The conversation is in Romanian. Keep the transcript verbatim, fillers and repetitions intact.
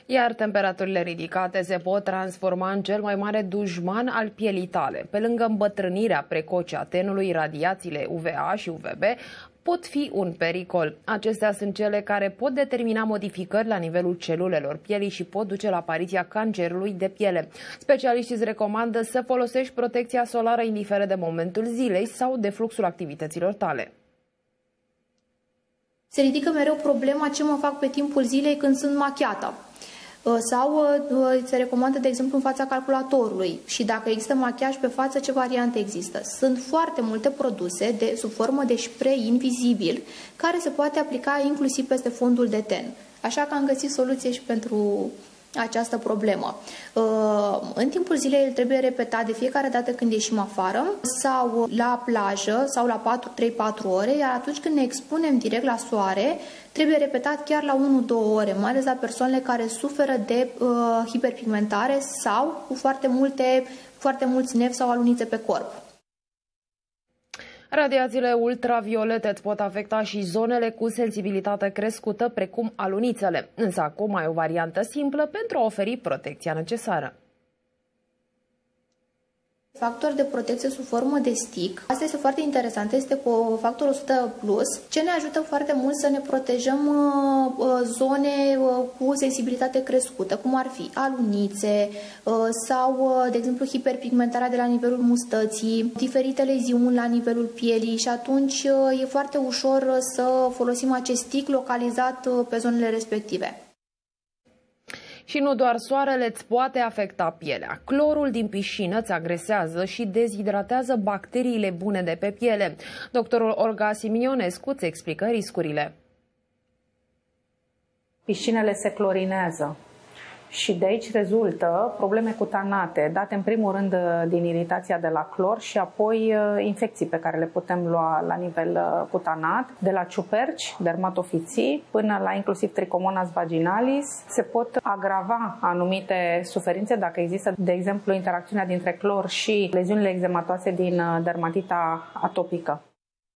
Iar temperaturile ridicate se pot transforma în cel mai mare dușman al pielii tale. Pe lângă îmbătrânirea precoce a tenului, radiațiile U V A și U V B pot fi un pericol. Acestea sunt cele care pot determina modificări la nivelul celulelor pielii și pot duce la apariția cancerului de piele. Specialiștii îți recomandă să folosești protecția solară indiferent de momentul zilei sau de fluxul activităților tale. Se ridică mereu problema ce mă fac pe timpul zilei când sunt machiată. Sau se recomandă, de exemplu, în fața calculatorului. Și dacă există machiaj pe față, ce variante există? Sunt foarte multe produse de, sub formă de spray invizibil care se poate aplica inclusiv peste fondul de ten. Așa că am găsit soluție și pentru această problemă. În timpul zilei el trebuie repetat de fiecare dată când ieșim afară sau la plajă sau la trei patru ore, iar atunci când ne expunem direct la soare, trebuie repetat chiar la unu două ore, mai ales la persoanele care suferă de uh, hiperpigmentare sau cu foarte, multe, foarte mulți nevi sau alunițe pe corp. Radiațiile ultraviolete îți pot afecta și zonele cu sensibilitate crescută, precum alunițele. Însă acum ai o variantă simplă pentru a oferi protecția necesară. Factor de protecție sub formă de stick. Asta este foarte interesant, este cu factor o sută plus, ce ne ajută foarte mult să ne protejăm uh, zone uh, cu sensibilitate crescută, cum ar fi alunițe uh, sau, uh, de exemplu, hiperpigmentarea de la nivelul mustății, diferite leziuni la nivelul pielii și atunci uh, e foarte ușor uh, să folosim acest stick localizat uh, pe zonele respective. Și nu doar soarele îți poate afecta pielea. Clorul din piscină îți agresează și dezidratează bacteriile bune de pe piele. Doctorul Olga Simionescu îți explică riscurile. Piscinele se clorinează și de aici rezultă probleme cutanate, date în primul rând din iritația de la clor și apoi infecții pe care le putem lua la nivel cutanat, de la ciuperci, dermatofiții, până la inclusiv trichomonas vaginalis. Se pot agrava anumite suferințe dacă există, de exemplu, interacțiunea dintre clor și leziunile eczematoase din dermatita atopică.